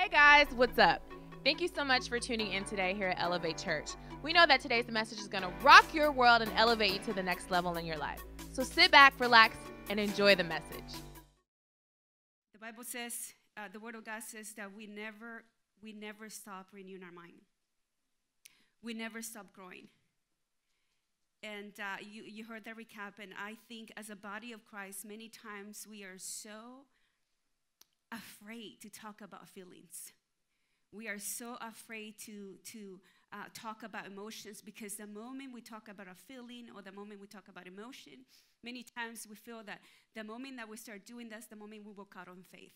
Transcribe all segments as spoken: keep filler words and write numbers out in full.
guys, what's up? Thank you so much for tuning in today here at Elevate Church. We know that today's message is going to rock your world and elevate you to the next level in your life. So sit back, relax, and enjoy the message. The Bible says, uh, the Word of God says that we never, we never stop renewing our mind. We never stop growing. And uh, you, you heard that recap, and I think as a body of Christ, many times we are so afraid to talk about feelings. We are so afraid to, to uh, talk about emotions, because the moment we talk about a feeling or the moment we talk about emotion, many times we feel that the moment that we start doing that's the moment we walk out on faith.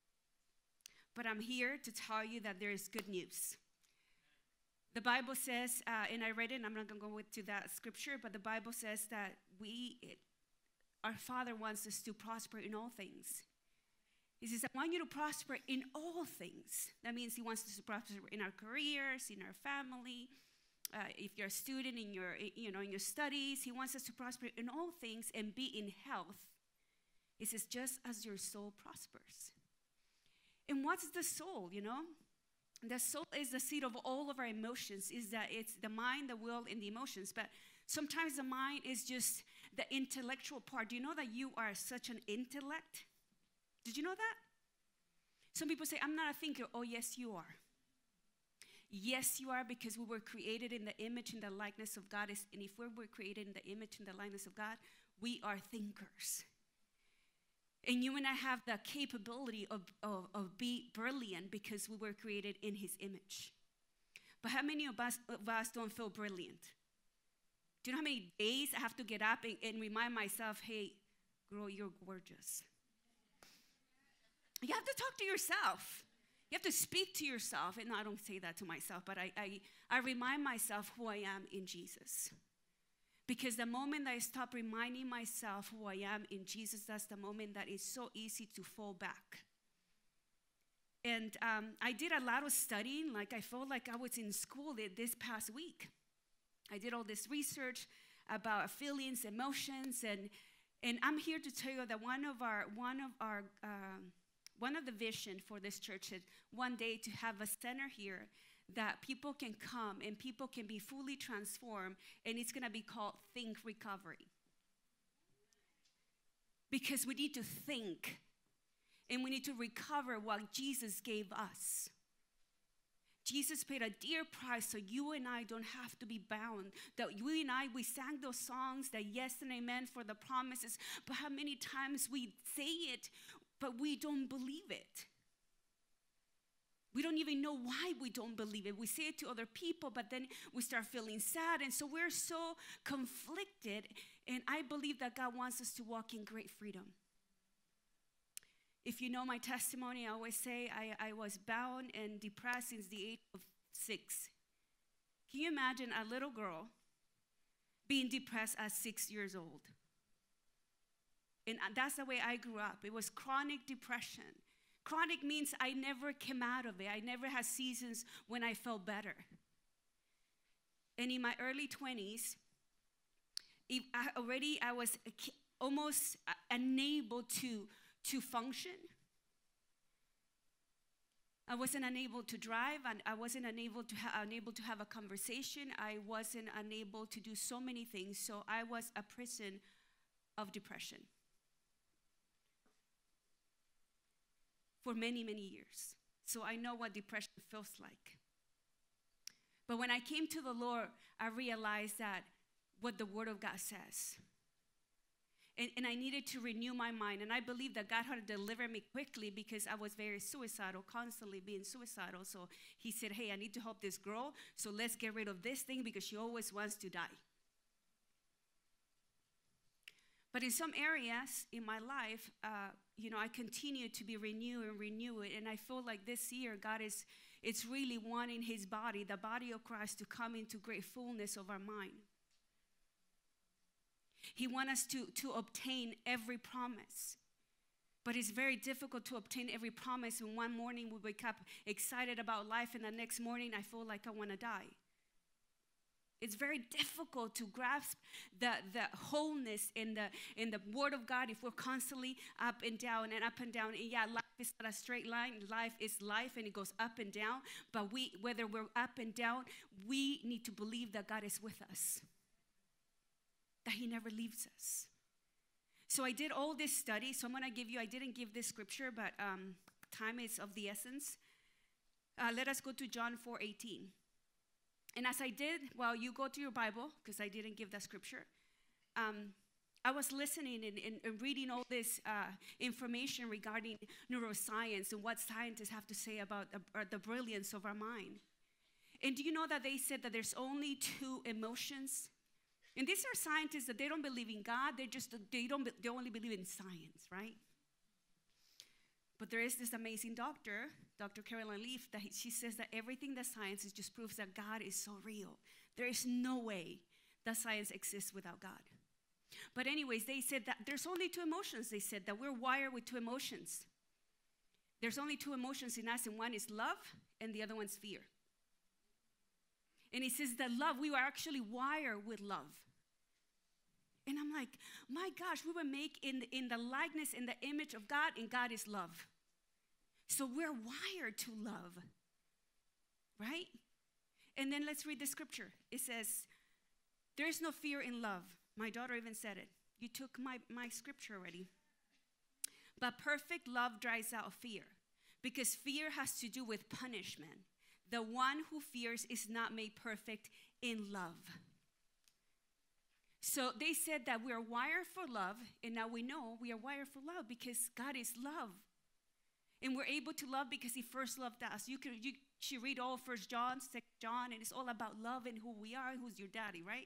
But I'm here to tell you that there is good news. The Bible says, uh, and I read it, and I'm not going to go to that scripture, but the Bible says that we, it, our Father wants us to prosper in all things. He says, I want you to prosper in all things. That means he wants us to prosper in our careers, in our family. Uh, if you're a student in your, you know, in your studies, he wants us to prosper in all things and be in health. He says, just as your soul prospers. And what's the soul, you know? The soul is the seat of all of our emotions. Is that it's the mind, the will, and the emotions. But sometimes the mind is just the intellectual part. Do you know that you are such an intellect? Did you know that? Some people say, I'm not a thinker. Oh, yes, you are. Yes, you are, because we were created in the image and the likeness of God. And if we were created in the image and the likeness of God, we are thinkers. And you and I have the capability of, of, of being brilliant because we were created in his image. But how many of us, of us don't feel brilliant? Do you know how many days I have to get up and, and remind myself, hey, girl, you're gorgeous. You have to talk to yourself. You have to speak to yourself. And I don't say that to myself, but I, I, I remind myself who I am in Jesus. Because the moment that I stop reminding myself who I am in Jesus, that's the moment that it's so easy to fall back. And um, I did a lot of studying. Like I felt like I was in school this past week. I did all this research about feelings, emotions, and and I'm here to tell you that one of our one of our um, One of the vision for this church is one day to have a center here that people can come and people can be fully transformed, and it's going to be called Think Recovery. Because we need to think, and we need to recover what Jesus gave us. Jesus paid a dear price so you and I don't have to be bound. That you and I, we sang those songs, that yes and amen for the promises, but how many times we say it, but we don't believe it. We don't even know why we don't believe it. We say it to other people, but then we start feeling sad. And so we're so conflicted. And I believe that God wants us to walk in great freedom. If you know my testimony, I always say I, I was bound and depressed since the age of six. Can you imagine a little girl being depressed at six years old? And that's the way I grew up. It was chronic depression. Chronic means I never came out of it. I never had seasons when I felt better. And in my early twenties, if I already I was almost unable to, to function. I wasn't unable to drive, and I wasn't unable to, ha- unable to have a conversation. I wasn't unable to do so many things. So I was a prison of depression. For many, many years. So I know what depression feels like. But when I came to the Lord, I realized that what the Word of God says. And, and I needed to renew my mind. And I believe that God had to deliver me quickly because I was very suicidal, constantly being suicidal. So he said, hey, I need to help this girl. So let's get rid of this thing because she always wants to die. But in some areas in my life, uh, you know, I continue to be renewed and renew it. And I feel like this year, God is, it's really wanting his body, the body of Christ, to come into great fullness of our mind. He wants us to, to obtain every promise. But it's very difficult to obtain every promise when one morning we wake up excited about life and the next morning I feel like I want to die. It's very difficult to grasp the, the wholeness in the in the Word of God if we're constantly up and down and up and down. And yeah, life is not a straight line. Life is life, and it goes up and down. But we, whether we're up and down, we need to believe that God is with us, that He never leaves us. So I did all this study. So I'm going to give you, I didn't give this scripture, but um, time is of the essence. Uh, let us go to John four eighteen. And as I did, well, you go to your Bible, because I didn't give that scripture. Um, I was listening and, and, and reading all this uh, information regarding neuroscience and what scientists have to say about the, uh, the brilliance of our mind. And do you know that they said that there's only two emotions? And these are scientists that they don't believe in God. They just they don't they only believe in science, right? But there is this amazing doctor, Doctor Caroline Leaf, that he, she says that everything that science is just proves that God is so real. There is no way that science exists without God. But anyways, they said that there's only two emotions. They said that we're wired with two emotions. There's only two emotions in us, and one is love, and the other one's fear. And he says that love, we were actually wired with love. And I'm like, my gosh, we were made in, in the likeness, in the image of God, and God is love. So we're wired to love, right? And then let's read the scripture. It says, there is no fear in love. My daughter even said it. You took my, my scripture already. But perfect love drives out fear, because fear has to do with punishment. The one who fears is not made perfect in love. So they said that we are wired for love, and now we know we are wired for love because God is love. And we're able to love because He first loved us. You can you should read all First John, Second John, and it's all about love and who we are and who's your daddy, right?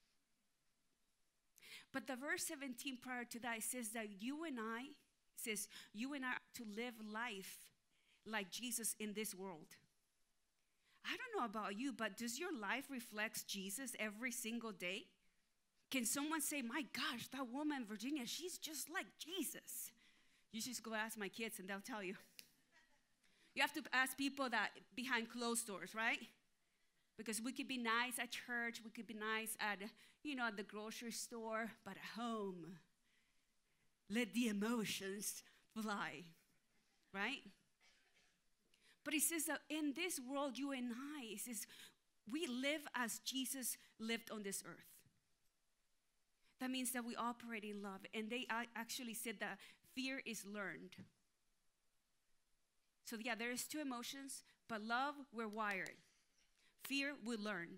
But the verse seventeen prior to that, it says that you and I, it says, you and I are to live life like Jesus in this world. I don't know about you, but does your life reflect Jesus every single day? Can someone say, my gosh, that woman, Virginia, she's just like Jesus? You just go ask my kids and they'll tell you. You have to ask people that behind closed doors, right? Because we could be nice at church, we could be nice at, you know, at the grocery store, but at home, let the emotions fly, right? But it says that in this world, you and I, it says, we live as Jesus lived on this earth. That means that we operate in love. And they actually said that fear is learned. So yeah, there is two emotions, but love, we're wired. Fear, we learned.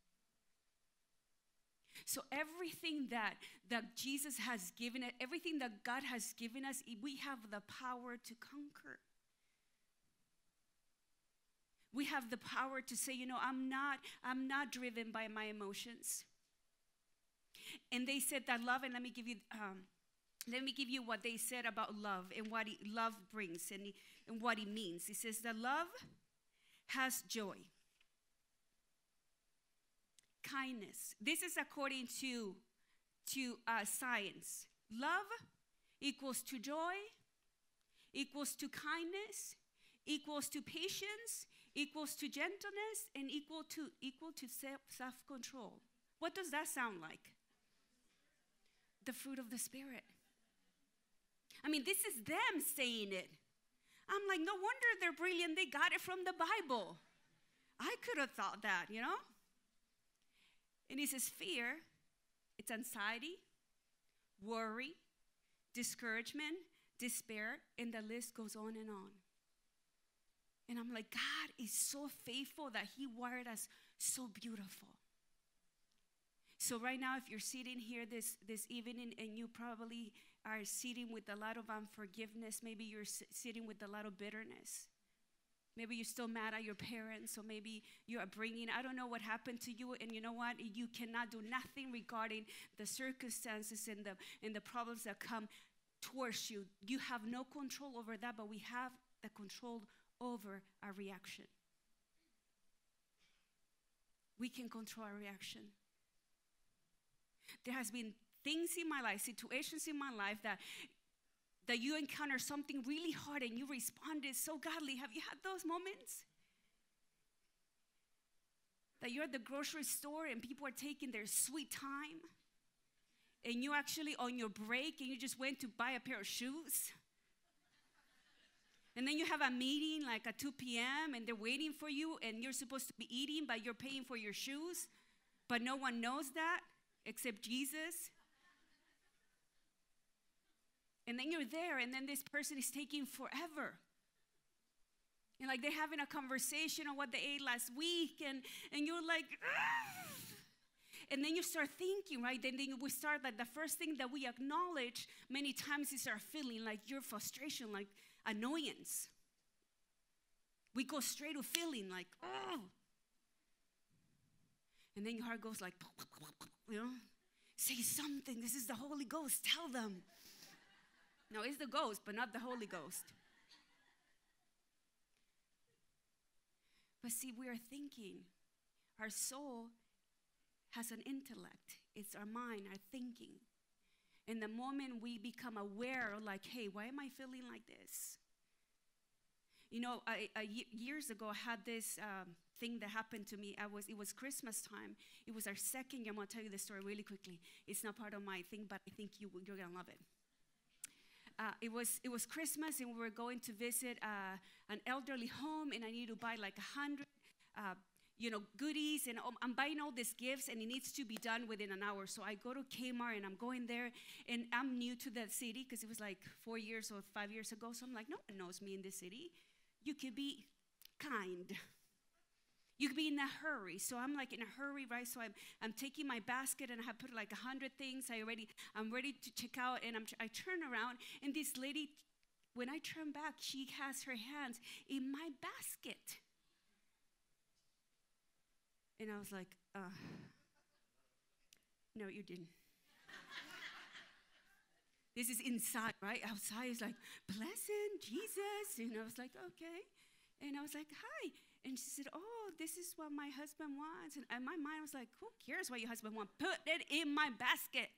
So everything that, that Jesus has given us, everything that God has given us, we have the power to conquer. We have the power to say, you know, I'm not, I'm not driven by my emotions. And they said that love, and let me give you, um, let me give you what they said about love and what it, love brings and, and what it means. It says that love has joy, kindness. This is according to, to uh, science. Love equals to joy, equals to kindness, equals to patience, equals to gentleness, and equal to equal to self-control. What does that sound like? The fruit of the Spirit. I mean, this is them saying it. I'm like, no wonder they're brilliant. They got it from the Bible. I could have thought that, you know? And he says fear, it's anxiety, worry, discouragement, despair, and the list goes on and on. And I'm like, God is so faithful that He wired us so beautiful. So right now, if you're sitting here this, this evening and you probably are sitting with a lot of unforgiveness, maybe you're s- sitting with a lot of bitterness. Maybe you're still mad at your parents, or maybe your upbringing. I don't know what happened to you, and you know what? You cannot do nothing regarding the circumstances and the, and the problems that come towards you. You have no control over that, but we have the control over our reaction. We can control our reaction. There has been things in my life, situations in my life that that you encounter something really hard and you responded so godly. Have you had those moments? That you're at the grocery store and people are taking their sweet time. And you actually on your break and you just went to buy a pair of shoes. And then you have a meeting like at two p.m. and they're waiting for you and you're supposed to be eating, but you're paying for your shoes. But no one knows that except Jesus. And then you're there and then this person is taking forever. And like they're having a conversation on what they ate last week and, and you're like, ah! And then you start thinking, right? Then, then we start like the first thing that we acknowledge many times is our feeling, like your frustration, like annoyance. We go straight to feeling like, oh. And then your heart goes like, you know, say something. This is the Holy Ghost. Tell them. No, it's the ghost, but not the Holy Ghost. But see, we are thinking. Our soul has an intellect. It's our mind, our thinking. And the moment we become aware, like, hey, why am I feeling like this? You know, I, I, years ago, I had this um, thing that happened to me. I was, it was Christmas time. It was our second year. I'm going to tell you the story really quickly. It's not part of my thing, but I think you, you're going to love it. Uh, it was it was Christmas, and we were going to visit uh, an elderly home, and I needed to buy like a hundred, uh, you know, goodies, and um, I'm buying all these gifts, and it needs to be done within an hour. So I go to Kmart, and I'm going there, and I'm new to that city because it was like four years or five years ago. So I'm like, no one knows me in this city. You could be kind. You could be in a hurry. So I'm like in a hurry, right? So I'm I'm taking my basket and I have put like a hundred things. I already I'm ready to check out, and I'm I turn around, and this lady, when I turn back, she has her hands in my basket, and I was like, uh, no, you didn't. This is inside, right? Outside is like, blessing Jesus, and I was like, okay, and I was like, hi. And she said, oh, this is what my husband wants. And in my mind, I was like, who cares what your husband wants? Put it in my basket.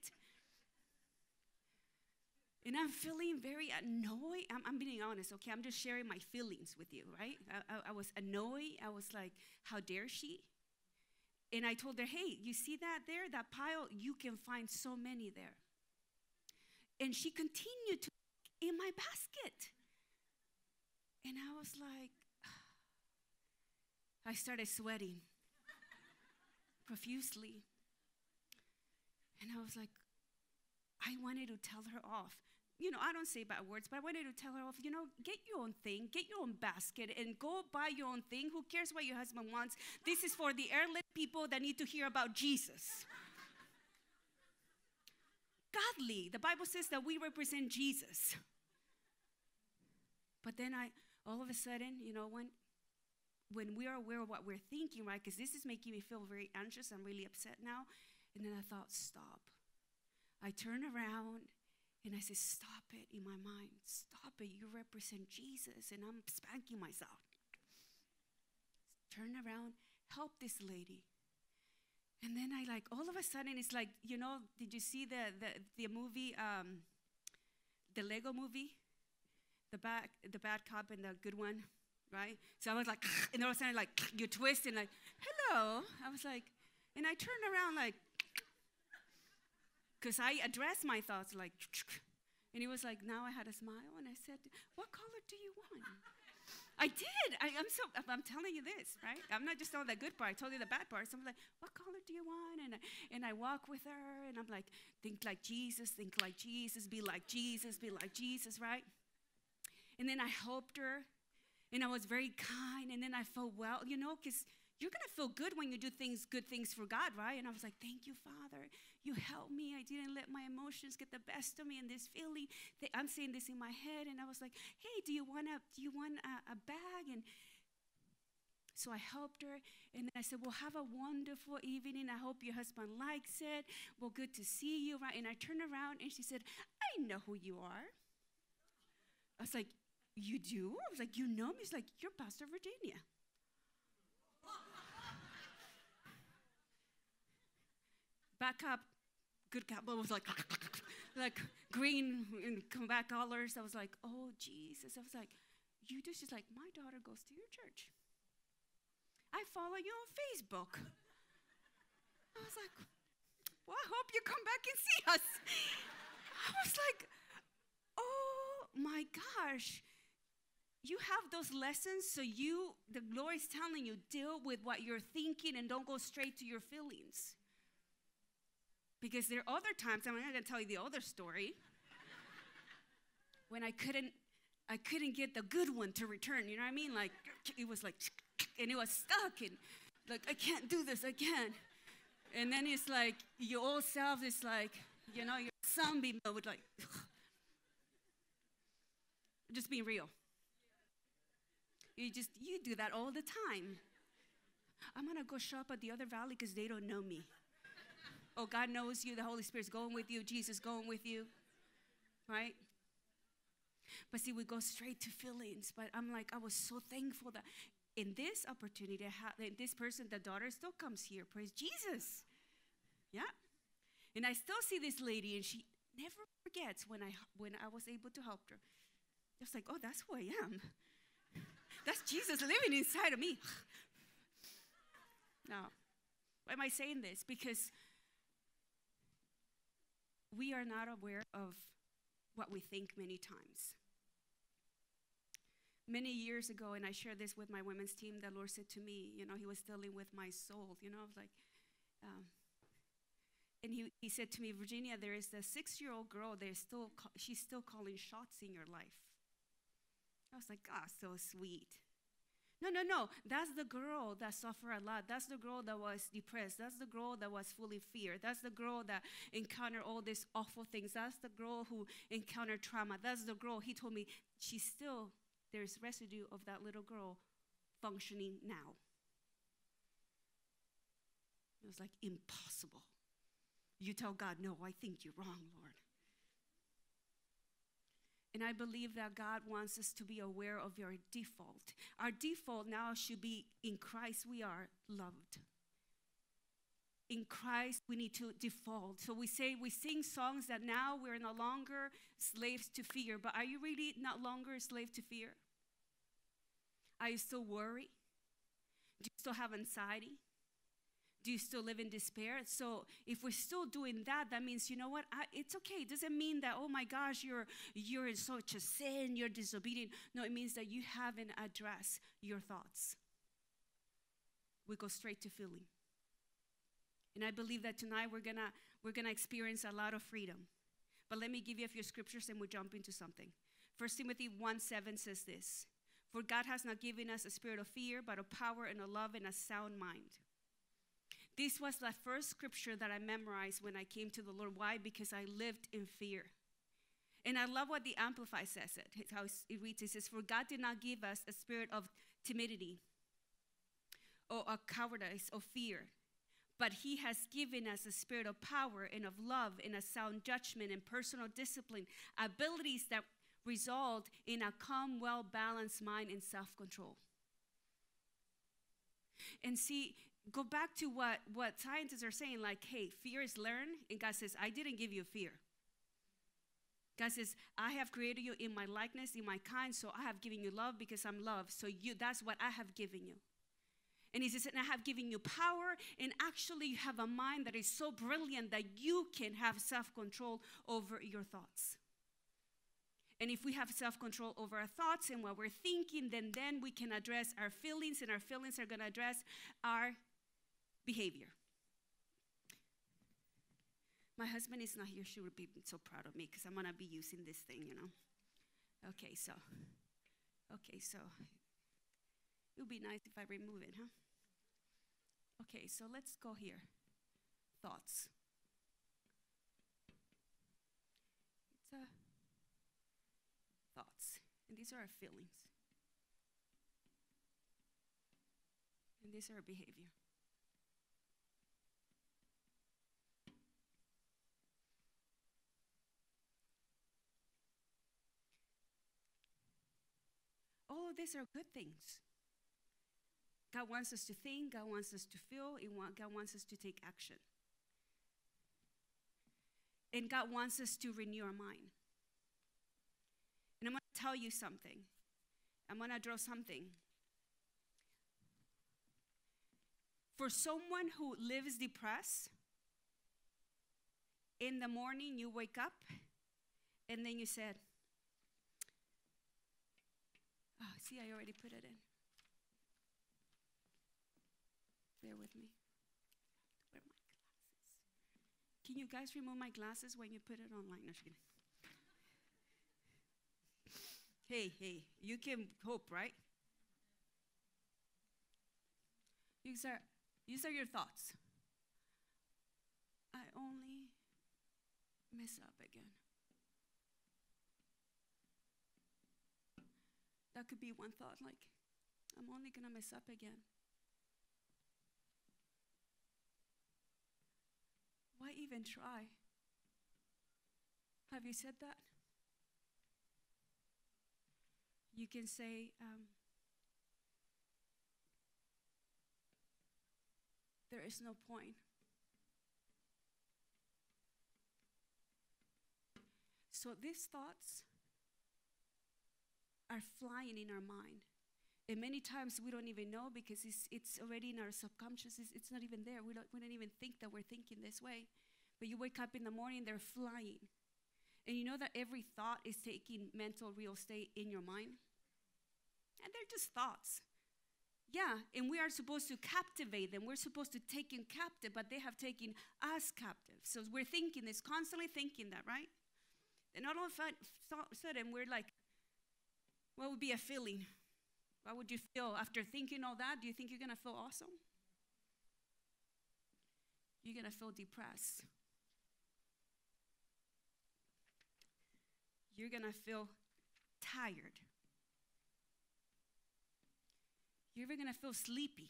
And I'm feeling very annoyed. I'm, I'm being honest, okay? I'm just sharing my feelings with you, right? I, I, I was annoyed. I was like, how dare she? And I told her, hey, you see that there, that pile? You can find so many there. And she continued to in my basket. And I was like, I started sweating profusely. And I was like, I wanted to tell her off. You know, I don't say bad words, but I wanted to tell her off, you know, get your own thing, get your own basket, and go buy your own thing. Who cares what your husband wants? This is for the airlit people that need to hear about Jesus. Godly. The Bible says that we represent Jesus. But then I, all of a sudden, you know, when when we are aware of what we're thinking, right, because this is making me feel very anxious, I'm really upset now. And then I thought, stop. I turn around and I said, stop it in my mind. Stop it. You represent Jesus. And I'm spanking myself. Turn around, help this lady. And then I like, all of a sudden, it's like, you know, did you see the the, the movie, um, the Lego movie? The bad, the bad cop and the good one? Right? So I was like, and all of a sudden, like, you twist and like, hello. I was like, and I turned around like, because I addressed my thoughts like, and he was like, now I had a smile, and I said, what color do you want? I did. I, I'm so, I'm telling you this, right? I'm not just telling the good part. I told you the bad part. So I'm like, what color do you want? And I, and I walk with her, and I'm like, think like Jesus, think like Jesus, be like Jesus, be like Jesus, right? And then I helped her. And I was very kind, and then I felt well, you know, because you're going to feel good when you do things, good things for God, right? And I was like, thank you, Father. You helped me. I didn't let my emotions get the best of me, and this feeling, I'm saying this in my head, and I was like, hey, do you want a, do you want a, a bag? And so I helped her, and then I said, well, have a wonderful evening. I hope your husband likes it. Well, good to see you, right? And I turned around, and she said, I know who you are. I was like, you do? I was like, you know me? He's like, you're Pastor Virginia. Back up, good couple was like, like green and come back colors. I was like, oh, Jesus. I was like, you do? She's like, my daughter goes to your church. I follow you on Facebook. I was like, well, I hope you come back and see us. I was like, oh my gosh. You have those lessons, so you, the Lord is telling you, deal with what you're thinking and don't go straight to your feelings. Because there are other times, I'm not going to tell you the other story, when I couldn't, I couldn't get the good one to return, you know what I mean? Like, it was like, and it was stuck, and like, I can't do this, I can't. And then it's like, your old self is like, you know, your zombie mode, like, just being real. You just, you do that all the time. I'm going to go shop at the other valley because they don't know me. Oh, God knows you. The Holy Spirit's going with you. Jesus going with you. Right? But see, we go straight to feelings. But I'm like, I was so thankful that in this opportunity, this person, the daughter, still comes here. Praise Jesus. Yeah. And I still see this lady, and she never forgets when I, when I was able to help her. Just like, oh, that's who I am. That's Jesus living inside of me. Now, why am I saying this? Because we are not aware of what we think many times. Many years ago, and I shared this with my women's team, the Lord said to me, you know, he was dealing with my soul. You know, I was like, um, and he, he said to me, Virginia, there is a six-year-old girl, there's still, she's still calling shots in your life. I was like, ah, so sweet. No, no, no. That's the girl that suffered a lot. That's the girl that was depressed. That's the girl that was full of fear. That's the girl that encountered all these awful things. That's the girl who encountered trauma. That's the girl, he told me, she's still, there's residue of that little girl functioning now. It was like, impossible. You tell God, no, I think you're wrong, Lord. And I believe that God wants us to be aware of our default. Our default now should be, in Christ we are loved. In Christ we need to default. So we say, we sing songs that now we're no longer slaves to fear. But are you really not longer a slave to fear? Are you still worried? Do you still have anxiety? Do you still live in despair? So if we're still doing that, that means, you know what, I, it's okay. It doesn't mean that, oh my gosh, you're, you're in such a sin, you're disobedient. No, it means that you haven't addressed your thoughts. We go straight to feeling. And I believe that tonight we're gonna, we're gonna experience a lot of freedom. But let me give you a few scriptures and we'll jump into something. First Timothy one seven says this, for God has not given us a spirit of fear, but of power and of love and a sound mind. This was the first scripture that I memorized when I came to the Lord. Why? Because I lived in fear. And I love what the Amplified says it. It's how it reads. It says, for God did not give us a spirit of timidity or a cowardice or fear, but he has given us a spirit of power and of love and a sound judgment and personal discipline, abilities that result in a calm, well-balanced mind and self-control. And see, go back to what, what scientists are saying, like, hey, fear is learned. And God says, I didn't give you fear. God says, I have created you in my likeness, in my kind, so I have given you love because I'm love. So you, that's what I have given you. And he says, and I have given you power, and actually you have a mind that is so brilliant that you can have self-control over your thoughts. And if we have self-control over our thoughts and what we're thinking, then, then we can address our feelings, and our feelings are going to address our behavior. My husband is not here. She would be so proud of me because I'm going to be using this thing, you know. Okay, so, okay, so it would be nice if I remove it, huh? Okay, so let's go here. Thoughts. It's a thoughts, and these are our feelings. And these are our behavior. All of these are good things. God wants us to think, God wants us to feel, and God wants us to take action. And God wants us to renew our mind. And I'm going to tell you something. I'm going to draw something. For someone who lives depressed, in the morning you wake up and then you said, oh, see, I already put it in. Bear with me. Where are my glasses? Can you guys remove my glasses when you put it online? No, just kidding. Hey, hey, you can hope, right? These are, these are your thoughts. I only mess up again. That could be one thought, like, I'm only going to mess up again. Why even try? Have you said that? You can say, um, there is no point. So these thoughts are flying in our mind. And many times we don't even know because it's, it's already in our subconscious. It's, it's not even there. We don't, we don't even think that we're thinking this way. But you wake up in the morning, they're flying. And you know that every thought is taking mental real estate in your mind? And they're just thoughts. Yeah, and we are supposed to captivate them. We're supposed to take them captive, but they have taken us captive. So we're thinking this, constantly thinking that, right? And all of a sudden, we're like, what would be a feeling? What would you feel after thinking all that? Do you think you're going to feel awesome? You're going to feel depressed. You're going to feel tired. You're even going to feel sleepy.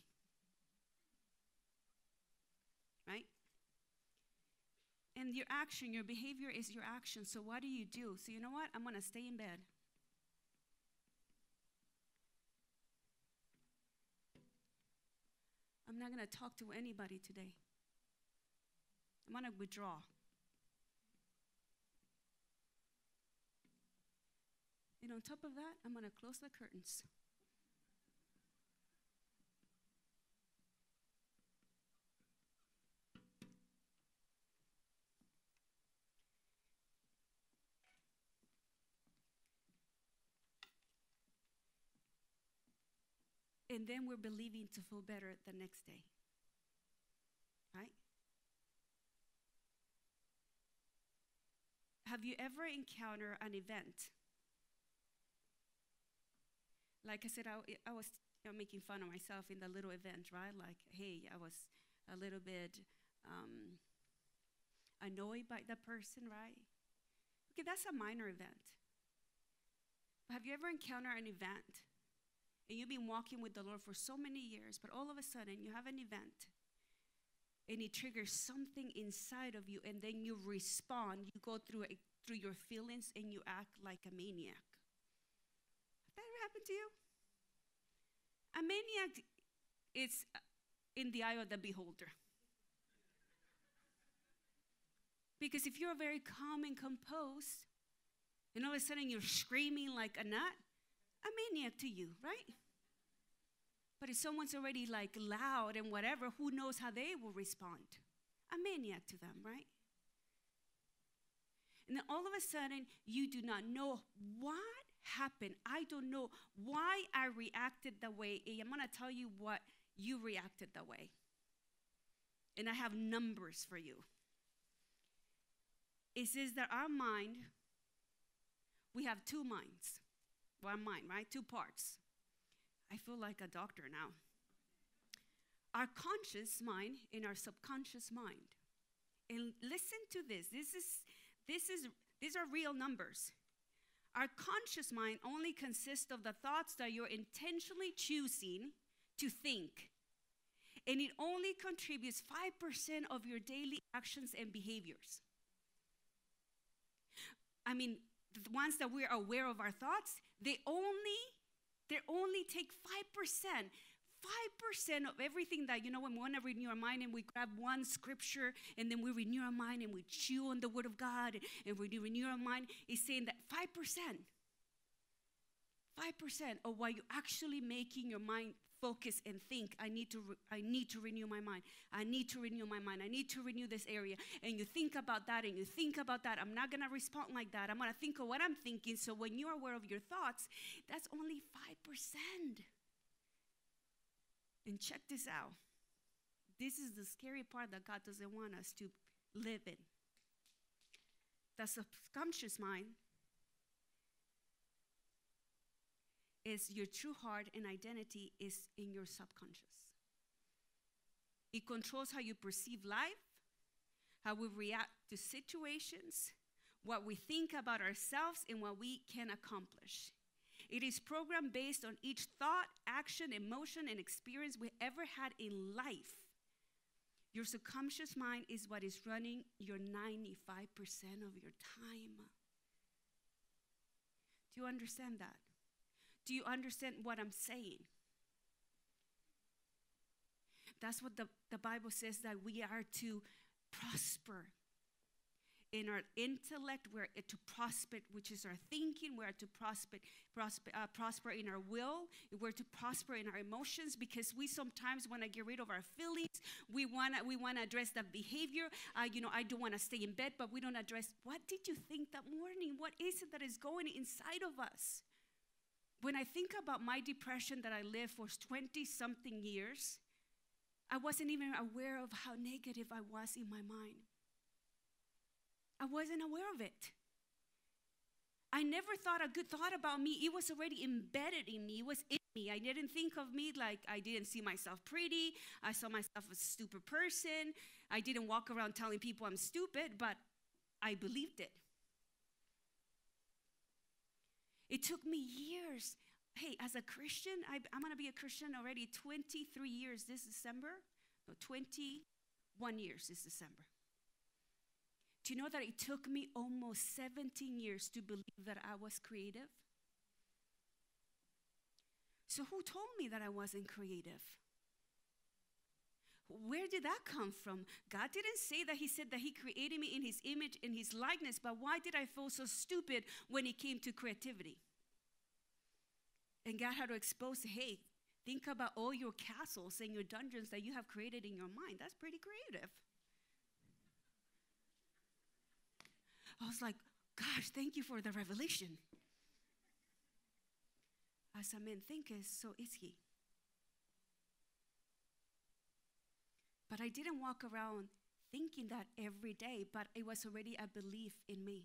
Right? And your action, your behavior is your action. So what do you do? So you know what? I'm going to stay in bed. I'm not going to talk to anybody today. I'm going to withdraw. And on top of that, I'm going to close the curtains. And then we're believing to feel better the next day. Right? Have you ever encountered an event? Like I said, I, I was you know, making fun of myself in the little event, right? Like, hey, I was a little bit um, annoyed by the person, right? Okay, that's a minor event. But have you ever encountered an event and you've been walking with the Lord for so many years, but all of a sudden you have an event and it triggers something inside of you, and then you respond, you go through it, through your feelings, and you act like a maniac? Has that ever happened to you? A maniac is in the eye of the beholder. Because if you're very calm and composed, and all of a sudden you're screaming like a nut, a maniac to you, right? But if someone's already like loud and whatever, who knows how they will respond? A maniac to them, right? And then all of a sudden, you do not know what happened. I don't know why I reacted that way. And I'm going to tell you what you reacted that way. And I have numbers for you. It says that our mind, we have two minds. One mind, right? Two parts. I feel like a doctor now. Our conscious mind and our subconscious mind. And listen to this. This is this is these are real numbers. Our conscious mind only consists of the thoughts that you're intentionally choosing to think. And it only contributes five percent of your daily actions and behaviors. I mean, the ones that we're aware of our thoughts, they only, they only take five percent. five percent of everything that, you know, when we want to renew our mind and we grab one scripture and then we renew our mind and we chew on the word of God and we renew our mind, is saying that five percent. five percent of what you're actually making your mind focus and think, I need to re- I need to renew my mind. I need to renew my mind. I need to renew this area. And you think about that and you think about that. I'm not going to respond like that. I'm going to think of what I'm thinking. So when you're aware of your thoughts, that's only five percent. And check this out. This is the scary part that God doesn't want us to live in. The subconscious mind is your true heart and identity is in your subconscious. It controls how you perceive life, how we react to situations, what we think about ourselves, and what we can accomplish. It is programmed based on each thought, action, emotion, and experience we ever had in life. Your subconscious mind is what is running your ninety-five percent of your time. Do you understand that? Do you understand what I'm saying? That's what the, the Bible says, that we are to prosper. In our intellect, we're to prosper, which is our thinking. We're to prosper, prosper, uh, prosper in our will. We're to prosper in our emotions, because we sometimes want to get rid of our feelings. We want to we want to address that behavior. Uh, you know, I don't want to stay in bed, but we don't address, what did you think that morning? What is it that is going inside of us? When I think about my depression that I lived for twenty-something years, I wasn't even aware of how negative I was in my mind. I wasn't aware of it. I never thought a good thought about me. It was already embedded in me. It was in me. I didn't think of me like, I didn't see myself pretty. I saw myself as a stupid person. I didn't walk around telling people I'm stupid, but I believed it. It took me years. Hey, as a Christian, I, I'm going to be a Christian already twenty-three years this December. No, twenty-one years this December. Do you know that it took me almost seventeen years to believe that I was creative? So who told me that I wasn't creative? Where did that come from? God didn't say that. He said that he created me in his image, in his likeness, but why did I feel so stupid when it came to creativity? And God had to expose, hey, think about all your castles and your dungeons that you have created in your mind. That's pretty creative. I was like, gosh, thank you for the revelation. As a man thinketh, so is he. But I didn't walk around thinking that every day, but it was already a belief in me.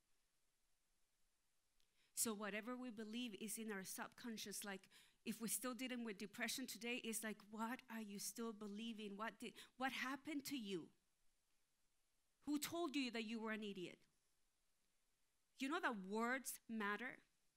So whatever we believe is in our subconscious. Like, if we're still dealing with depression today, it's like, what are you still believing? What did, what happened to you? Who told you that you were an idiot? You know that words matter?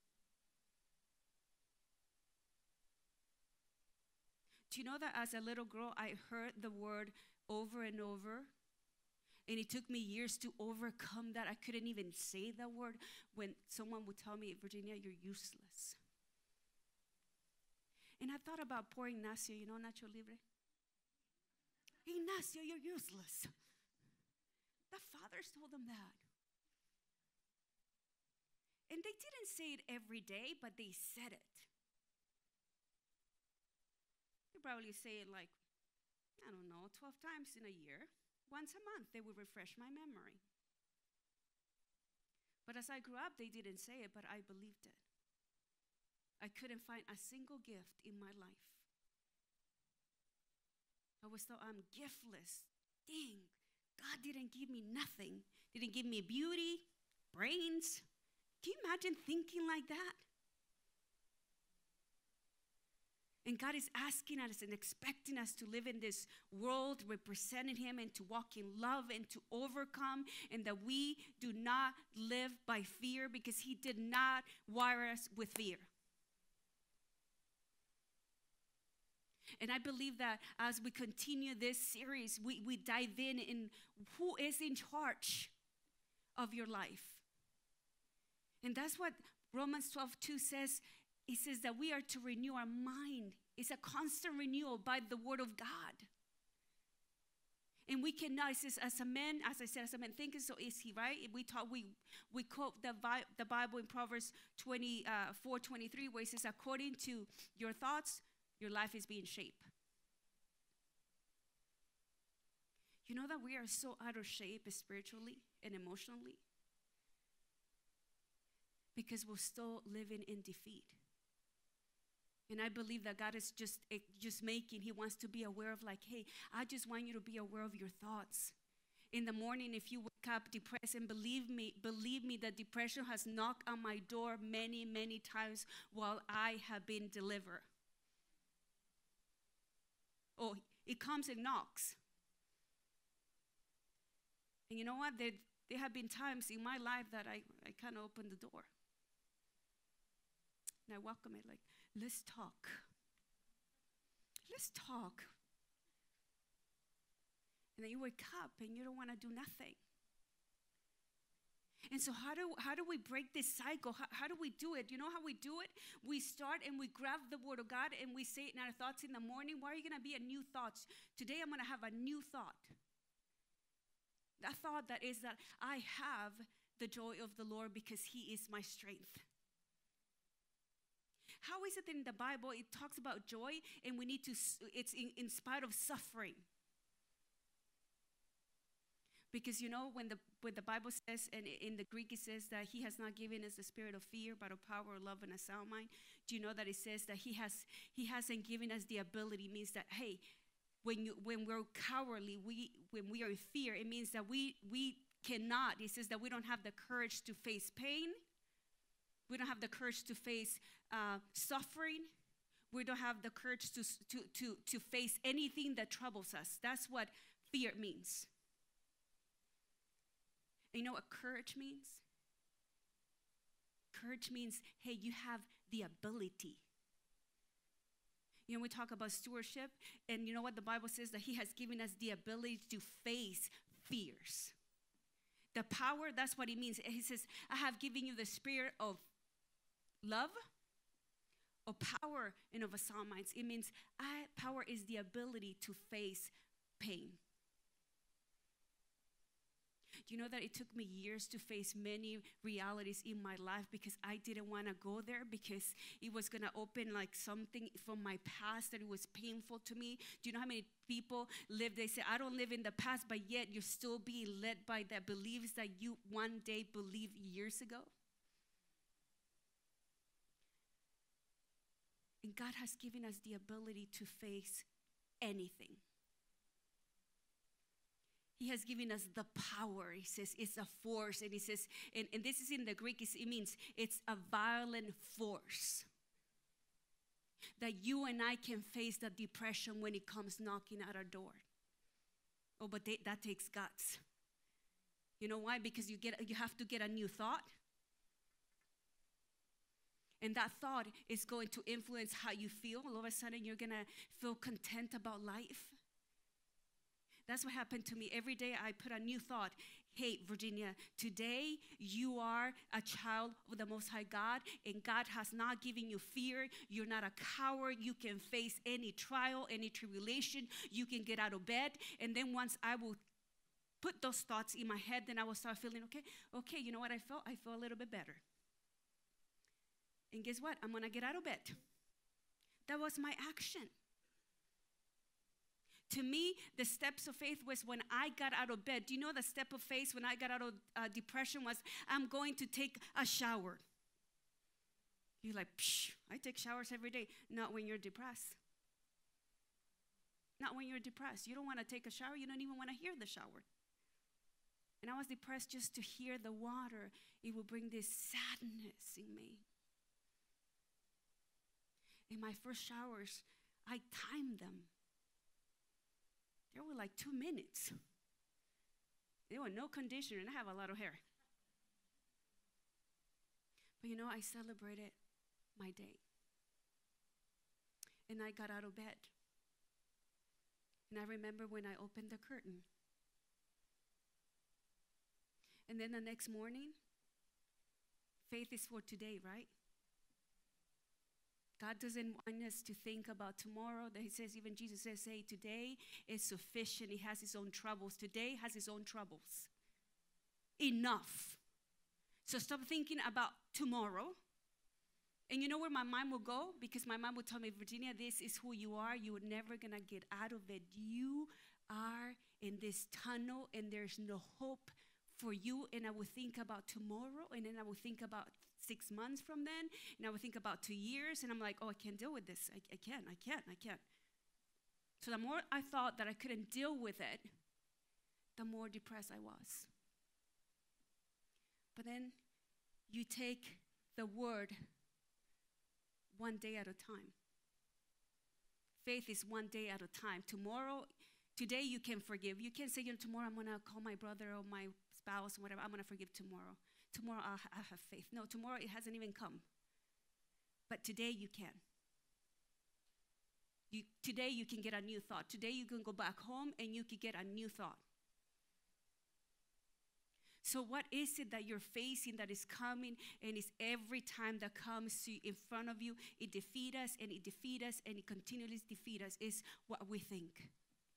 Do you know that as a little girl, I heard the word over and over? And it took me years to overcome that. I couldn't even say the word when someone would tell me, Virginia, you're useless. And I thought about poor Ignacio, you know, Nacho Libre? Ignacio, you're useless. The fathers told him that. And they didn't say it every day, but they said it. They probably say it like, I don't know, twelve times in a year. Once a month, they would refresh my memory. But as I grew up, they didn't say it, but I believed it. I couldn't find a single gift in my life. I was thought, I'm giftless. Dang, God didn't give me nothing. Didn't give me beauty, brains. Can you imagine thinking like that? And God is asking us and expecting us to live in this world representing him and to walk in love and to overcome, and that we do not live by fear, because he did not wire us with fear. And I believe that as we continue this series, we, we dive in in who is in charge of your life. And that's what Romans twelve two says. It says that we are to renew our mind. It's a constant renewal by the word of God. And we cannot, it says, as a man, as I said, as a man thinking, so is he, right? We talk, we we quote the, the Bible in Proverbs twenty-four twenty-three, where it says, according to your thoughts, your life is being shaped. You know that we are so out of shape spiritually and emotionally because we're still living in defeat. And I believe that God is just, just making, he wants to be aware of like, hey, I just want you to be aware of your thoughts. In the morning, if you wake up depressed, and believe me, believe me that depression has knocked on my door many, many times while I have been delivered. Oh, it comes and knocks. And you know what? There, there have been times in my life that I, I kind of opened the door. And I welcome it like, let's talk. Let's talk. And then you wake up and you don't want to do nothing. And so how do how do we break this cycle? How, how do we do it? You know how we do it? We start and we grab the word of God and we say it in our thoughts in the morning. Why are you going to be a new thought? Today I'm going to have a new thought. That thought that is that I have the joy of the Lord because he is my strength. How is it that in the Bible it talks about joy and we need to, it's in, in spite of suffering? Because you know when the when the Bible says, and in the Greek it says that he has not given us the spirit of fear, but of power, love, and a sound mind. Do you know that it says that he has he hasn't given us the ability? Means that hey, when you when we're cowardly, we when we are in fear, it means that we we cannot. It says that we don't have the courage to face pain. We don't have the courage to face uh, suffering. We don't have the courage to, to, to, to face anything that troubles us. That's what fear means. And you know what courage means? Courage means, hey, you have the ability. You know, we talk about stewardship, and you know what the Bible says? That he has given us the ability to face fears. The power, that's what it means. He says, I have given you the spirit of love, of power, and of a sound mind. It means I, power is the ability to face pain. Do you know that it took me years to face many realities in my life because I didn't want to go there because it was going to open like something from my past that it was painful to me. Do you know how many people live, they say, I don't live in the past, but yet you're still being led by the beliefs that you one day believed years ago? And God has given us the ability to face anything. He has given us the power. He says it's a force. And he says, and, and this is in the Greek, it means it's a violent force. That you and I can face the depression when it comes knocking at our door. Oh, but they, that takes guts. You know why? Because you get you have to get a new thought. And that thought is going to influence how you feel. All of a sudden, you're going to feel content about life. That's what happened to me. Every day, I put a new thought. Hey, Virginia, today you are a child of the Most High God, and God has not given you fear. You're not a coward. You can face any trial, any tribulation. You can get out of bed. And then once I will put those thoughts in my head, then I will start feeling, okay, okay, you know what I felt? I feel a little bit better. And guess what? I'm going to get out of bed. That was my action. To me, the steps of faith was when I got out of bed. Do you know the step of faith when I got out of uh, depression was, I'm going to take a shower. You're like, psh, I take showers every day. Not when you're depressed. Not when you're depressed. You don't want to take a shower. You don't even want to hear the shower. And I was depressed just to hear the water. It will bring this sadness in me. In my first showers, I timed them. They were like two minutes. There were no conditioner, and I have a lot of hair. But you know, I celebrated my day. And I got out of bed. And I remember when I opened the curtain. And then the next morning, faith is for today, right? God doesn't want us to think about tomorrow. That he says, even Jesus says, hey, today is sufficient. He has his own troubles. Today has his own troubles. Enough. So stop thinking about tomorrow. And you know where my mind will go? Because my mind will tell me, Virginia, this is who you are. You're never going to get out of it. You are in this tunnel and there's no hope for you. And I will think about tomorrow, and then I will think about six months from then, and I will think about two years, and I'm like, oh, I can't deal with this. I, I can't, I can't, I can't. So the more I thought that I couldn't deal with it, the more depressed I was. But then you take the word one day at a time. Faith is one day at a time. Tomorrow, today you can forgive. You can say, you know, tomorrow I'm going to call my brother or my spouse or whatever. I'm going to forgive tomorrow. Tomorrow I'll, ha- I'll have faith. No, tomorrow it hasn't even come. But today you can. You, today you can get a new thought. Today you can go back home and you can get a new thought. So what is it that you're facing that is coming, and it's every time that comes to in front of you, it defeats us and it defeats us and it continually defeats us, is what we think.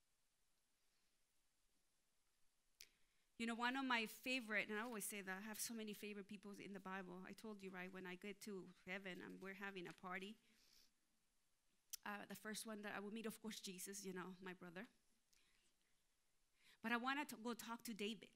You know, one of my favorite, and I always say that I have so many favorite people in the Bible. I told you, right, when I get to heaven, um, we're having a party. Uh, the first one that I will meet, of course, Jesus, you know, my brother. But I wanted to go talk to David.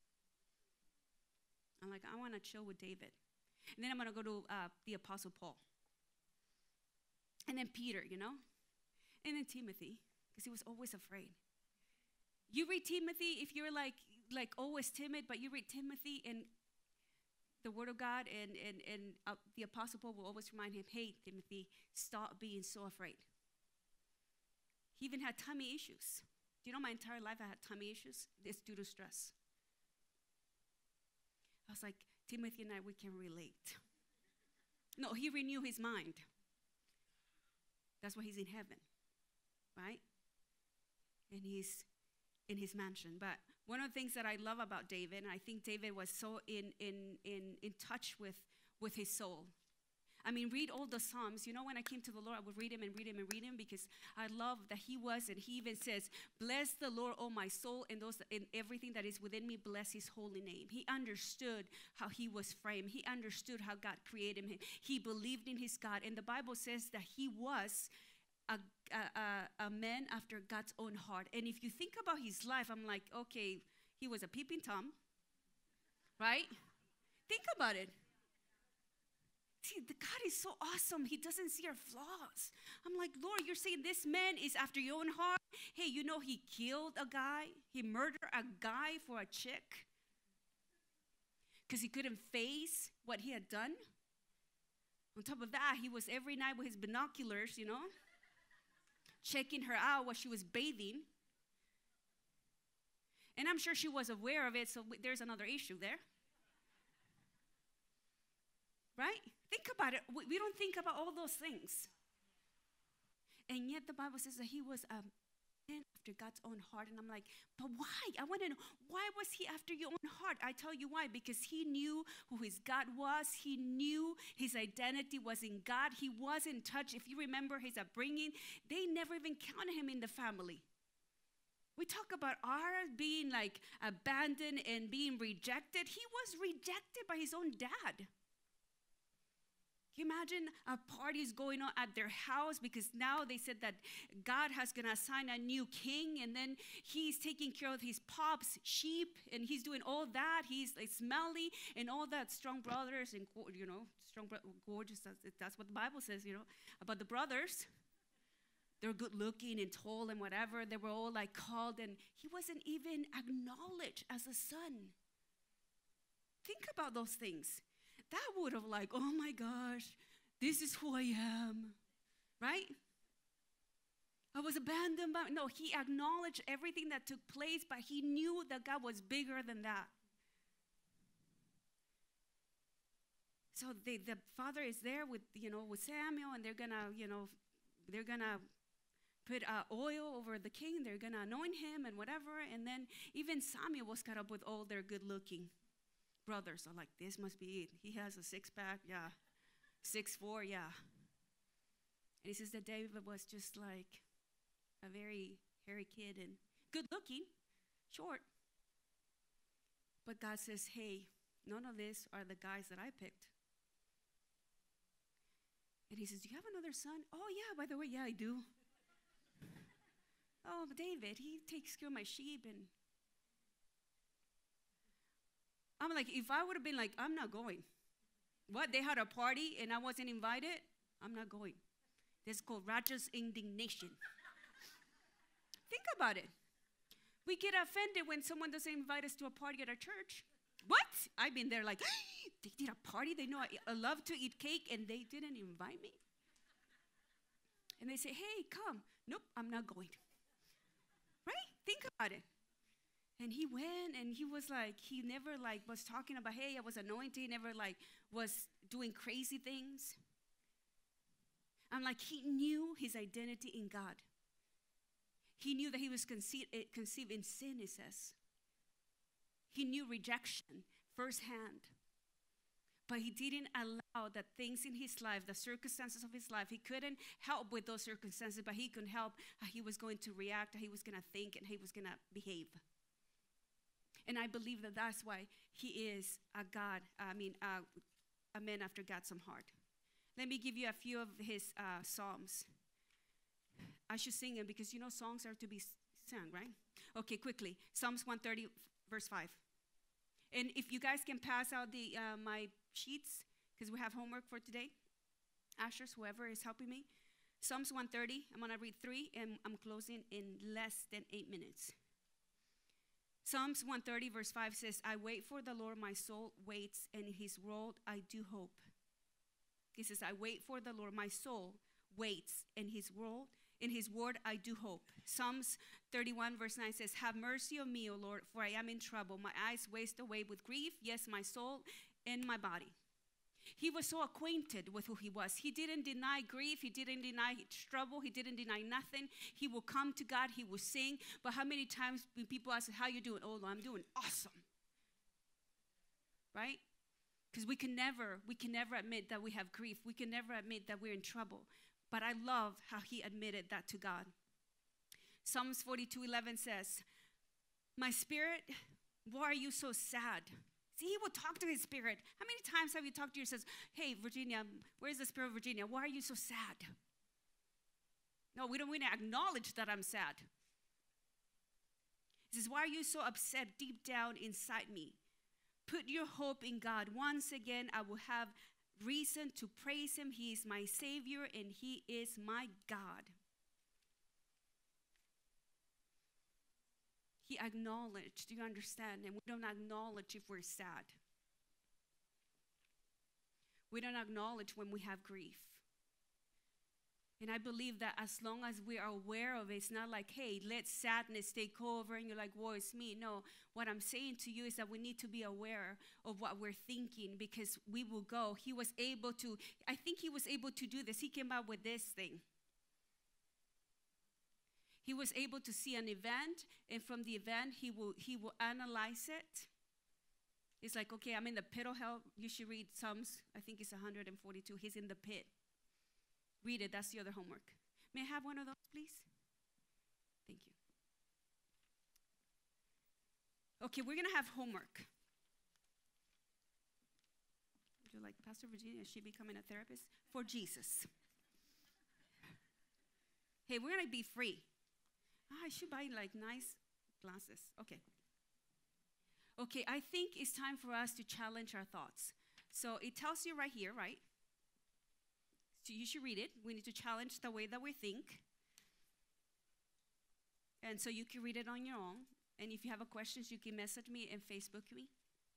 I'm like, I want to chill with David. And then I'm going to go to uh, the Apostle Paul. And then Peter, you know. And then Timothy, because he was always afraid. You read Timothy, if you're like, like always timid, but you read Timothy and the Word of God, and, and, and uh, the Apostle Paul will always remind him, hey, Timothy, stop being so afraid. He even had tummy issues. Do you know my entire life I had tummy issues? It's due to stress. I was like, Timothy and I, we can relate. No, he renewed his mind. That's why he's in heaven, right? And he's in his mansion. But one of the things that I love about David, and I think David was so in in in, in touch with, with his soul. I mean, read all the Psalms. You know, when I came to the Lord, I would read him and read him and read him, because I love that he was, and he even says, bless the Lord, O my soul, and those in everything that is within me, bless his holy name. He understood how he was framed. He understood how God created him. He believed in his God. And the Bible says that he was a, a, a, a man after God's own heart. And if you think about his life, I'm like, okay, he was a peeping Tom, right? Think about it. See, the God is so awesome. He doesn't see our flaws. I'm like, Lord, you're saying this man is after your own heart? Hey, you know he killed a guy. He murdered a guy for a chick because he couldn't face what he had done. On top of that, he was every night with his binoculars, you know, checking her out while she was bathing. And I'm sure she was aware of it, so there's another issue there. Right? Think about it. We, we don't think about all those things. And yet the Bible says that he was a man after God's own heart. And I'm like, but why? I want to know, why was he after your own heart? I tell you why. Because he knew who his God was. He knew his identity was in God. He was in touch. If you remember his upbringing, they never even counted him in the family. We talk about ours being like abandoned and being rejected. He was rejected by his own dad. Can you imagine a party's going on at their house because now they said that God has going to assign a new king, and then he's taking care of his pop's sheep, and he's doing all that. He's like smelly and all that. Strong brothers and, you know, strong, gorgeous. That's what the Bible says, you know, about the brothers. They're good looking and tall and whatever. They were all like called, and he wasn't even acknowledged as a son. Think about those things. That would have like, oh my gosh, this is who I am, right? I was abandoned by, no, he acknowledged everything that took place, but he knew that God was bigger than that. So they, the father is there with, you know, with Samuel, and they're gonna, you know, they're gonna put uh, oil over the king. They're gonna anoint him and whatever. And then even Samuel was caught up with all their good looking brothers are like, this must be it. He has a six-pack, yeah. six foot four, yeah. And he says that David was just like a very hairy kid and good looking, short. But God says, hey, none of these are the guys that I picked. And he says, do you have another son? Oh, yeah, by the way, yeah, I do. Oh, David, he takes care of my sheep. And I'm like, if I would have been like, I'm not going. What, they had a party and I wasn't invited? I'm not going. This is called righteous indignation. Think about it. We get offended when someone doesn't invite us to a party at our church. What? I've been there like, they did a party? They know I, I love to eat cake and they didn't invite me? And they say, hey, come. Nope, I'm not going. Right? Think about it. And he went and he was like, he never like was talking about, hey, I was anointed. He never like was doing crazy things. I'm like, he knew his identity in God. He knew that he was conceived, conceived in sin, it says. He knew rejection firsthand. But he didn't allow that things in his life, the circumstances of his life, he couldn't help with those circumstances, but he could help how he was going to react, how he was going to think, and how he was going to behave. And I believe that that's why he is a God, I mean, uh, a man after God's own heart. Let me give you a few of his uh, psalms. I should sing them because you know songs are to be sung, right? Okay, quickly. Psalms one thirty, verse five. And if you guys can pass out the uh, my sheets, because we have homework for today. Ashers, whoever is helping me. Psalms one thirty, I'm going to read three, and I'm closing in less than eight minutes. Psalms one thirty, verse five says, I wait for the Lord, my soul waits, and in his word I do hope. He says, I wait for the Lord, my soul waits, and his word, in his word I do hope. Psalms thirty-one, verse nine says, have mercy on me, O Lord, for I am in trouble. My eyes waste away with grief, yes, my soul and my body. He was so acquainted with who he was. He didn't deny grief. He didn't deny trouble. He didn't deny nothing. He will come to God. He will sing. But how many times when people ask, how you doing? Oh, I'm doing awesome. Right? Because we can never, we can never admit that we have grief. We can never admit that we're in trouble. But I love how he admitted that to God. Psalms forty-two eleven says, my spirit, why are you so sad? See, he will talk to his spirit. How many times have you talked to yourself? Hey, Virginia, where's the spirit of Virginia? Why are you so sad? No, we don't want to acknowledge that I'm sad. He says, why are you so upset deep down inside me? Put your hope in God. Once again, I will have reason to praise him. He is my Savior and he is my God. He acknowledged, do you understand? And we don't acknowledge if we're sad. We don't acknowledge when we have grief. And I believe that as long as we are aware of it, it's not like, hey, let sadness take over and you're like, woe is me. No, what I'm saying to you is that we need to be aware of what we're thinking because we will go. He was able to, I think he was able to do this. He came up with this thing. He was able to see an event, and from the event, he will he will analyze it. It's like, okay, I'm in the pit of hell. You should read Psalms. I think it's one hundred forty-two. He's in the pit. Read it. That's the other homework. May I have one of those, please? Thank you. Okay, we're going to have homework. Would you like Pastor Virginia? Is she becoming a therapist? For Jesus. Hey, we're going to be free. Ah, I should buy like nice glasses. Okay. Okay, I think it's time for us to challenge our thoughts. So it tells you right here, right? So you should read it. We need to challenge the way that we think. And so you can read it on your own. And if you have a questions, you can message me and Facebook me.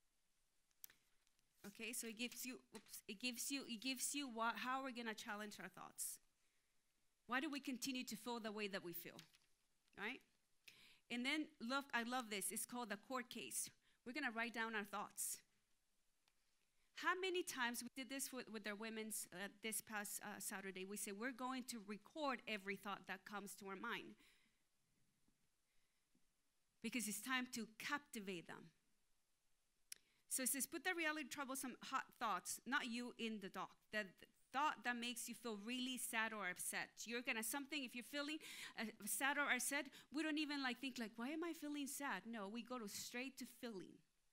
Okay, so it gives you, oops, it gives you, it gives you what, how we're gonna challenge our thoughts. Why do we continue to feel the way that we feel? Right? And then, love, I love this. It's called the court case. We're going to write down our thoughts. How many times, we did this with, with our women's uh, this past uh, Saturday, we said we're going to record every thought that comes to our mind. Because it's time to captivate them. So it says, put the reality troublesome hot thoughts, not you, in the dock. That thought that makes you feel really sad or upset. You're gonna something, if you're feeling uh, sad or upset, we don't even like think like, why am I feeling sad? No, we go to straight to feeling.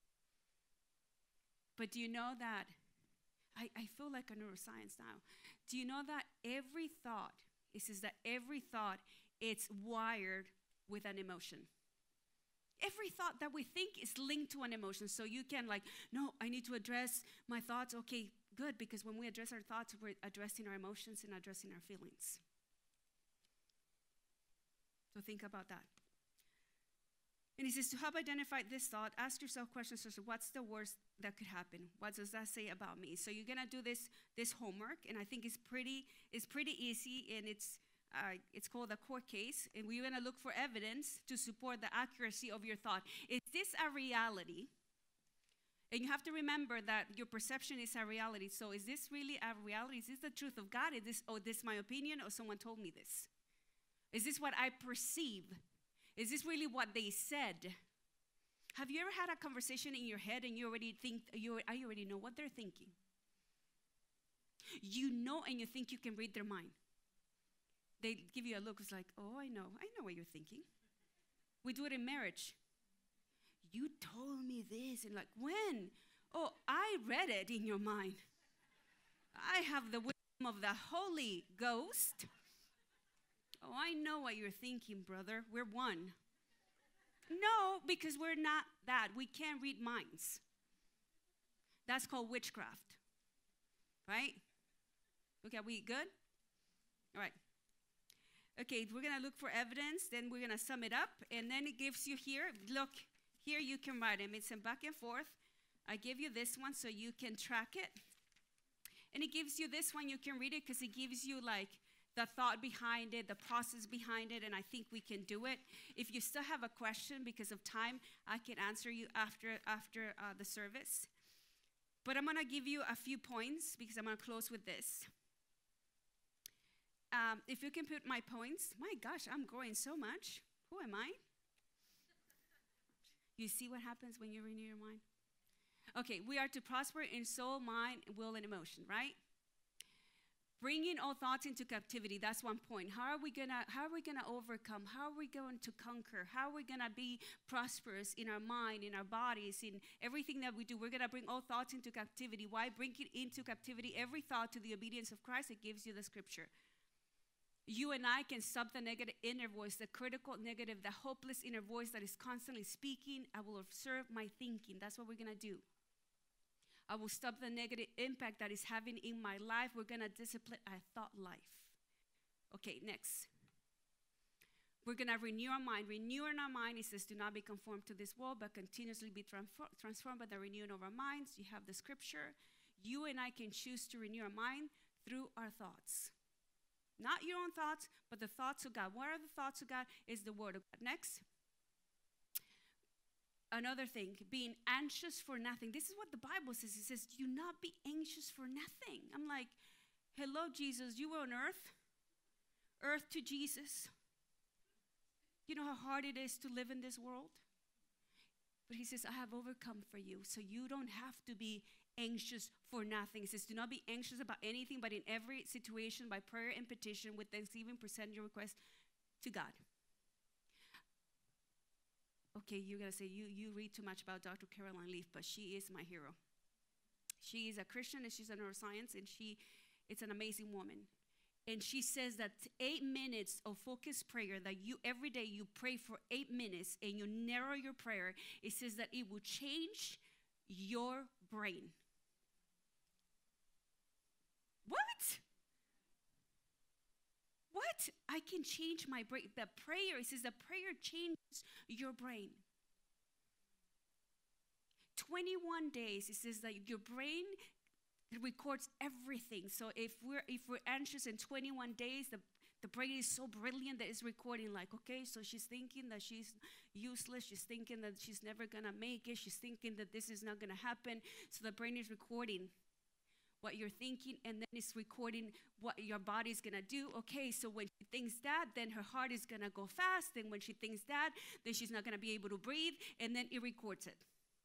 But do you know that, I, I feel like a neuroscience now. Do you know that every thought, it says that every thought, it's wired with an emotion. Every thought that we think is linked to an emotion. So you can like, no, I need to address my thoughts. Okay, good, because when we address our thoughts, we're addressing our emotions and addressing our feelings. So think about that. And he says, to help identify this thought, ask yourself questions such as, what's the worst that could happen? What does that say about me? So you're gonna do this this homework, and I think it's pretty it's pretty easy, and it's uh, it's called a court case, and we're gonna look for evidence to support the accuracy of your thought. Is this a reality? And you have to remember that your perception is a reality. So is this really a reality? Is this the truth of God? Is this, oh, this is my opinion, or someone told me this? Is this what I perceive? Is this really what they said? Have you ever had a conversation in your head and you already think, you, I already know what they're thinking? You know, and you think you can read their mind. They give you a look, it's like, oh, I know, I know what you're thinking. We do it in marriage. You told me this, and like, when? Oh, I read it in your mind. I have the wisdom of the Holy Ghost. Oh, I know what you're thinking, brother. We're one. No, because we're not that. We can't read minds. That's called witchcraft. Right? Okay, are we good? All right. Okay, we're going to look for evidence. Then we're going to sum it up. And then it gives you here, look, here you can write them. It's in back and forth. I give you this one so you can track it. And it gives you this one. You can read it because it gives you like the thought behind it, the process behind it, and I think we can do it. If you still have a question because of time, I can answer you after, after uh, the service. But I'm going to give you a few points because I'm going to close with this. Um, if you can put my points, my gosh, I'm growing so much. Who am I? You see what happens when you renew your mind? Okay, we are to prosper in soul, mind, will, and emotion, right? Bringing all thoughts into captivity, that's one point. How are we gonna, how are we gonna overcome? How are we going to conquer? How are we gonna be prosperous in our mind, in our bodies, in everything that we do? We're gonna bring all thoughts into captivity. Why bring it into captivity? Every thought to the obedience of Christ. It gives you the scripture. You and I can stop the negative inner voice, the critical negative, the hopeless inner voice that is constantly speaking. I will observe my thinking. That's what we're gonna do. I will stop the negative impact that is having in my life. We're going to discipline our thought life. Okay, next. We're going to renew our mind. Renewing our mind, it says, do not be conformed to this world, but continuously be transfor- transformed by the renewing of our minds. You have the scripture. You and I can choose to renew our mind through our thoughts. Not your own thoughts, but the thoughts of God. What are the thoughts of God? Is the word of God. Next. Another thing, being anxious for nothing. This is what the Bible says. It says, do not be anxious for nothing. I'm like, hello, Jesus, you were on earth. Earth to Jesus. You know how hard it is to live in this world? But he says, I have overcome for you. So you don't have to be anxious for nothing. He says, do not be anxious about anything, but in every situation, by prayer and petition, with thanksgiving, present your request to God. Okay, you're going to say, you, you read too much about Doctor Caroline Leaf, but she is my hero. She is a Christian, and she's a neuroscience, and she, it's an amazing woman. And she says that eight minutes of focused prayer, that you, every day you pray for eight minutes, and you narrow your prayer, it says that it will change your brain. What? What? I can change my brain. The prayer, it says the prayer changes your brain. twenty-one days, it says that your brain records everything. So if we're if we're anxious in twenty-one days, the, the brain is so brilliant that it's recording like, okay, so she's thinking that she's useless. She's thinking that she's never going to make it. She's thinking that this is not going to happen. So the brain is recording what you're thinking, and then it's recording what your body's gonna do. Okay, so when she thinks that, then her heart is gonna go fast, and when she thinks that, then she's not gonna be able to breathe, and then it records it.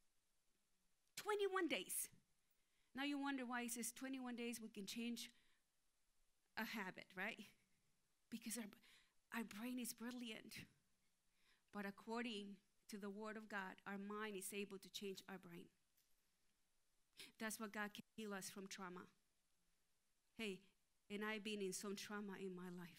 twenty-one days. Now you wonder why it says twenty-one days we can change a habit, right? Because our, our brain is brilliant. But according to the Word of God, our mind is able to change our brain. That's what God can heal us from trauma. Hey, and I've been in some trauma in my life.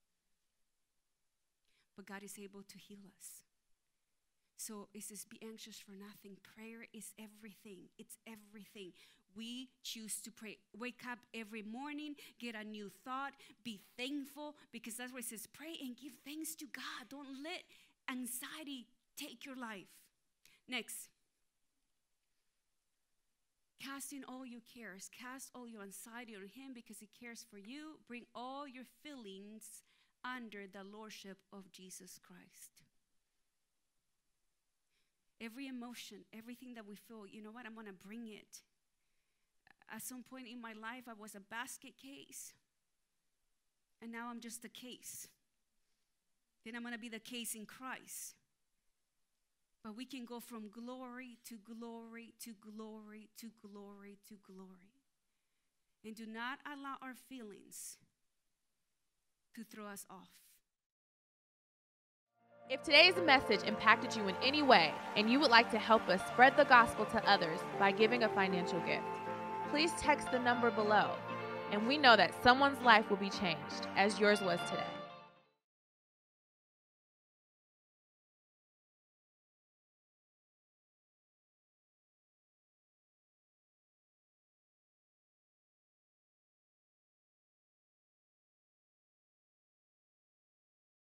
But God is able to heal us. So it says, be anxious for nothing. Prayer is everything. It's everything. We choose to pray. Wake up every morning, get a new thought, be thankful, because that's what it says, pray and give thanks to God. Don't let anxiety take your life. Next. Casting all your cares. Cast all your anxiety on Him because He cares for you. Bring all your feelings under the lordship of Jesus Christ. Every emotion, everything that we feel, you know what, I'm going to bring it. At some point in my life, I was a basket case. And now I'm just a case. Then I'm going to be the case in Christ. But we can go from glory to glory to glory to glory to glory. And do not allow our feelings to throw us off. If today's message impacted you in any way and you would like to help us spread the gospel to others by giving a financial gift, please text the number below, and we know that someone's life will be changed as yours was today.